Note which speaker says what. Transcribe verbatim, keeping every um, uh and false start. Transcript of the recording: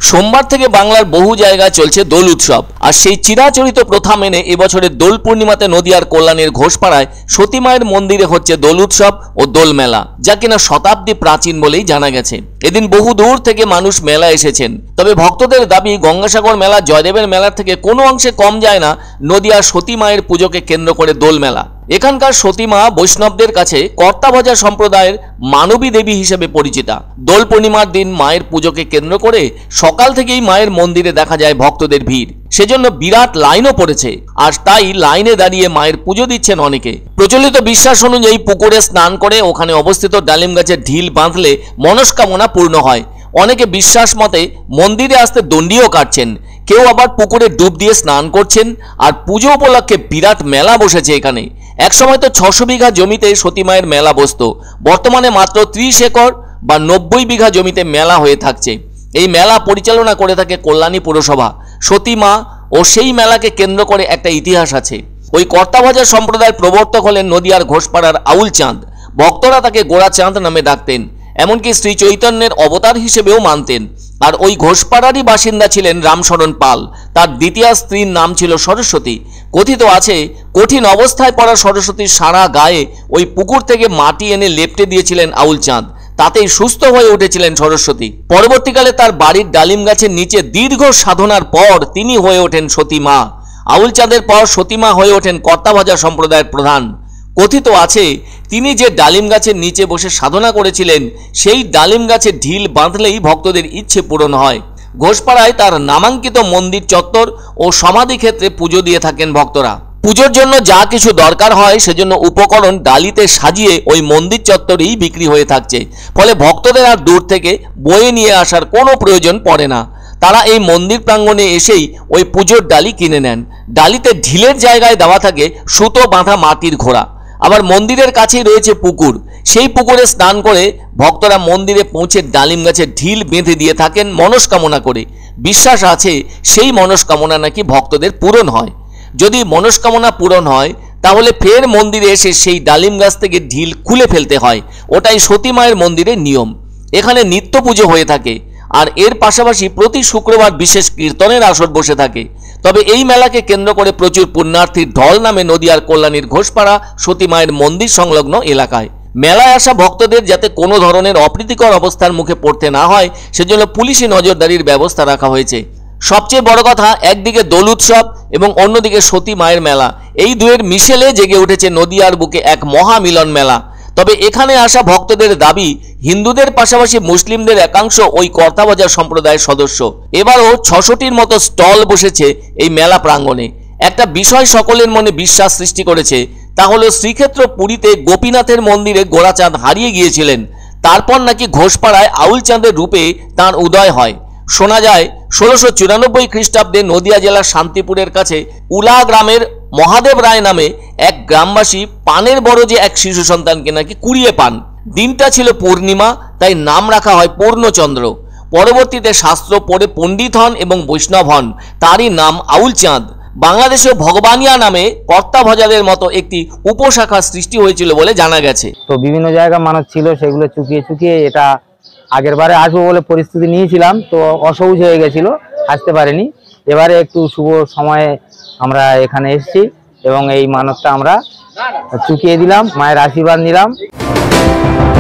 Speaker 1: সোমবার থেকে বাংলার বহু জায়গায় চলছে দোল উৎসব। আর সেই চিরাচরিত প্রথা মেনে এবছরের দোল পূর্ণিমাতে নদিয়ার কল্যাণীর ঘোষপাড়ায় সতী মায়ের মন্দিরে হচ্ছে দোল উৎসব ও দোল মেলা, যা কিনা শতাব্দী প্রাচীন বলেই জানা গেছে। এদিন বহু দূর থেকে মানুষ মেলা এসেছেন। তবে ভক্তদের দাবি, গঙ্গাসাগর মেলা জয়দেবের মেলার থেকে কোনো অংশে কম যায় না নদিয়ার সতী মায়ের পুজোকে কেন্দ্র করে দোল মেলা। এখানকার সতী মা বৈষ্ণবদের কাছে কর্তাভজা সম্প্রদায়ের মানবী দেবী হিসেবে পরিচিতা। দোল পূর্ণিমার দিন মায়ের পুজোকে কেন্দ্র করে সকাল থেকেই মায়ের মন্দিরে দেখা যায় ভক্তদের ভিড়। সেজন্য বিরাট লাইনও পড়েছে, আর তাই লাইনে দাঁড়িয়ে মায়ের পুজো দিচ্ছেন অনেকে। প্রচলিত বিশ্বাস অনুযায়ী পুকুরে স্নান করে ওখানে অবস্থিত ডালিম গাছের ঢিল বাঁধলে মনস্কামনা পূর্ণ হয়। অনেকে বিশ্বাস মতে মন্দিরে আসতে দণ্ডিও কাটছেন, কেউ আবার পুকুরে ডুব দিয়ে স্নান করছেন। আর পুজো উপলক্ষে বিরাট মেলা বসেছে এখানে। একসময় তো ছশো বিঘা জমিতে সতী মায়ের মেলা বসত, বর্তমানে মাত্র ত্রিশ একর বা নব্বই বিঘা জমিতে মেলা হয়ে থাকছে। এই মেলা পরিচালনা করে থাকে কল্যাণী পুরসভা। সতী মা ও সেই মেলাকে কেন্দ্র করে একটা ইতিহাস আছে। ওই কর্তাভজা সম্প্রদায়ের প্রবর্তক হলেন নদিয়ার ঘোষপাড়ার আউল চাঁদ। ভক্তরা তাকে গোড়া চাঁদ নামে ডাকতেন, এমনকি শ্রী চৈতন্যের অবতার হিসেবেও মানতেন। আর ওই ঘোষপাড়ারই বাসিন্দা ছিলেন রামশরণ পাল। তার দ্বিতীয় স্ত্রীর নাম ছিল সরস্বতী। কথিত আছে, কঠিন অবস্থায় পড়া সরস্বতীর সারা গায়ে ওই পুকুর থেকে মাটি এনে লেপটে দিয়েছিলেন আউল চাঁদ। তাতেই সুস্থ হয়ে উঠেছিলেন সরস্বতী। পরবর্তীকালে তার বাড়ির ডালিম গাছের নিচে দীর্ঘ সাধনার পর তিনি হয়ে ওঠেন সতী মা। আউল চাঁদের পর সতী মা হয়ে ওঠেন কর্তাভজা সম্প্রদায়ের প্রধান। কথিত আছে, তিনি যে ডালিম গাছের নিচে বসে সাধনা করেছিলেন, সেই ডালিম গাছের ঢিল বাঁধলেই ভক্তদের ইচ্ছে পূরণ হয়। ঘোষপাড়ায় তার নামাঙ্কিত মন্দির চত্বর ও সমাধি ক্ষেত্রে পুজো দিয়ে থাকেন ভক্তরা। পুজোর জন্য যা কিছু দরকার হয় সেজন্য উপকরণ ডালিতে সাজিয়ে ওই মন্দির চত্বরেই বিক্রি হয়ে থাকছে। ফলে ভক্তদের আর দূর থেকে বয়ে নিয়ে আসার কোনো প্রয়োজন পড়ে না। তারা এই মন্দির প্রাঙ্গণে এসেই ওই পুজোর ডালি কিনে নেন। ডালিতে ঢিলের জায়গায় দেওয়া থাকে সুতো বাঁধা মাটির ঘোড়া। আবার মন্দিরের কাছেই রয়েছে পুকুর। সেই পুকুরে স্নান করে ভক্তরা মন্দিরে পৌঁছে ডালিম গাছের ঢিল বেঁধে দিয়ে থাকেন মনস্কামনা করে। বিশ্বাস আছে, সেই মনস্কামনা নাকি ভক্তদের পূরণ হয়। যদি মনস্কামনা পূরণ হয় তাহলে ফের মন্দিরে এসে সেই ডালিম গাছ থেকে ঢিল খুলে ফেলতে হয়। ওটাই সতী মায়ের মন্দিরের নিয়ম। এখানে নিত্য পুজো হয়ে থাকে, আর এর পাশাপাশি প্রতি শুক্রবার বিশেষ কীর্তনের আসর বসে থাকে। তবে এই মেলাকে কেন্দ্র করে প্রচুর পুণ্যার্থীর ঢল নামে নদিয়ার কল্যাণীর ঘোষপাড়া সতী মায়ের মন্দির সংলগ্ন এলাকায়। মেলায় আসা ভক্তদের যাতে কোনো ধরনের অপ্রীতিকর অবস্থার মুখে পড়তে না হয়, সেজন্য পুলিশি নজরদারির ব্যবস্থা রাখা হয়েছে। সবচেয়ে বড় কথা, একদিকে দোল উৎসব এবং অন্যদিকে সতী মায়ের মেলা, এই দুয়ের মিশেলে জেগে উঠেছে নদিয়ার বুকে এক মহামিলন মেলা। তবে এখানে আসা ভক্তদের দাবি, হিন্দুদের পাশাপাশি মুসলিমদের একাংশ ওই কর্তাভজা সম্প্রদায়ের সদস্য। এবারও ছশোটির মতো স্টল বসেছে এই মেলা প্রাঙ্গণে। একটা বিষয় সকলের মনে বিশ্বাস সৃষ্টি করেছে, তা হলো শ্রীক্ষেত্র পুরীতে গোপীনাথের মন্দিরে গোড়াচাঁদ হারিয়ে গিয়েছিলেন। তারপর নাকি ঘোষপাড়ায় আউল চাঁদের রূপে তাঁর উদয় হয়। শোনা যায়, ষোলোশো চুরানব্বই খ্রিস্টাব্দে নদিয়া জেলার শান্তিপুরের কাছে উলা গ্রামের মহাদেব রায় নামে এক গ্রামবাসী পানের বরজে এক শিশু সন্তানকে নাকি কুড়িয়ে পান। দিনটা ছিল পূর্ণিমা, তাই নাম রাখা হয় পূর্ণচন্দ্র। পরবর্তীতে শাস্ত্র পড়ে পণ্ডিত হন এবং বৈষ্ণব হন। তারই নাম আউল চাঁদ। বাংলাদেশে ভগবানিয়া নামে কর্তাভজাদের মতো একটি উপশাখা সৃষ্টি হয়েছিল বলে জানা গেছে।
Speaker 2: তো বিভিন্ন জায়গা মানুষ ছিল, সেগুলো চুকিয়ে চুকিয়ে এটা আগের বারে আসবো বলে পরিস্থিতি নিয়েছিলাম, তো অসহজ হয়ে গেছিল, আসতে পারিনি। এবারে একটু শুভ সময়ে আমরা এখানে এসেছি এবং এই মানবটা আমরা চুকিয়ে দিলাম, মায়ের আশীর্বাদ নিলাম।